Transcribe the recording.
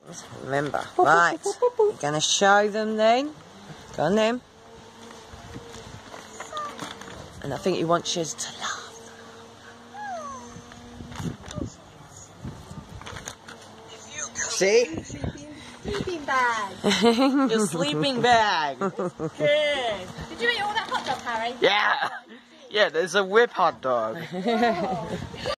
Remember. Right. You're going to show them then. Go on then. And I think he wants you to laugh. See? Sleeping bag. Your sleeping bag. Good. Did you eat all that hot dog, Harry? Yeah. Yeah, there's a whip hot dog.